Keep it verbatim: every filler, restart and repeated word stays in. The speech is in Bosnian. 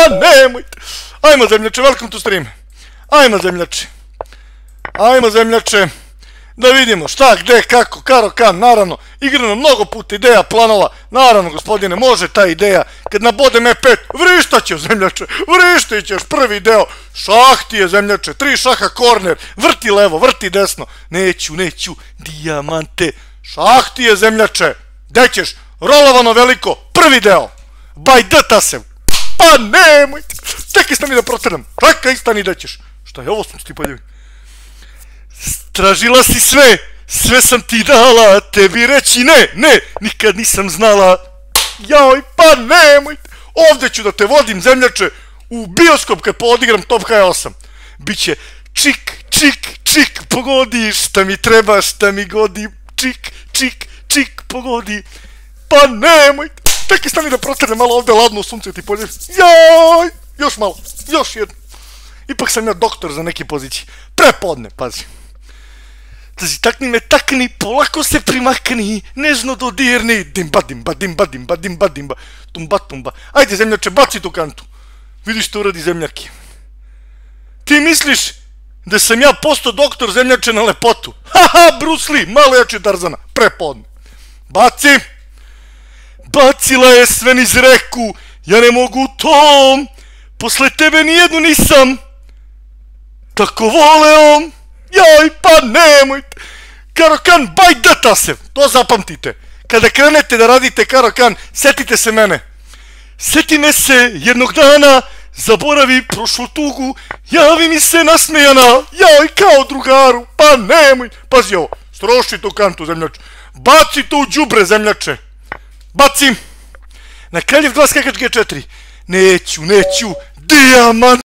nemojte. Ajmo zemljače, welcome to stream. Ajmo zemljače. Ajmo zemljače. Da vidimo šta, gde, kako, Karo-kan, naravno, igrano mnogo puta ideja, planova, naravno gospodine, može ta ideja, kad nabodem E pet, vrištaće zemljače, vrištićeš, prvi deo, šah ti je zemljače, tri šaha korner, vrti levo, vrti desno, neću, neću, dijamante, šah ti je zemljače, gde ćeš, rolovano veliko, prvi deo, baj d tasev, pa nemojte, čekaj stani da proteram, čekaj stani da ćeš, šta je ovo sam ti poljevim? Tražila si sve, sve sam ti dala, tebi reći ne, ne, nikad nisam znala. Joj, pa nemojte, ovdje ću da te vodim zemljače u bioskop kad podigram Top H osam. Biće čik, čik, čik, pogodi, šta mi treba, šta mi godi, čik, čik, čik, pogodi. Pa nemojte, čekaj stani da protrne malo ovdje ladno sunce ti polje. Joj, još malo, još jedno. Ipak sam ja doktor za neke pozicije, prepodne, pazi. Znači, takni me, takni, polako se primakni, nežno dodirni, dimba, dimba, dimba, dimba, dimba, dimba, tumba, tumba. Ajde, zemljače, baci tu kantu. Vidiš što uradi zemljaki. Ti misliš da sam ja postao doktor zemljače na lepotu? Haha, Bruce Lee, malo jači od Tarzana, prepodne. Baci. Bacila je sve niz reku, ja ne mogu to, posle tebe nijednu nisam tako voleo. Joj, pa nemojte. Karo-kan, baj d tasev, to zapamtite. Kada krenete da radite Karo-kan, setite se mene. Seti me se jednog dana, zaboravi prošlu tugu, javi mi se nasmejana, joj, kao drugaru, pa nemoj. Pazi ovo, stroši tu kantu zemljače, baci tu đubre zemljače, baci. Na kraljev glas kakač G četiri, neću, neću, dijamant.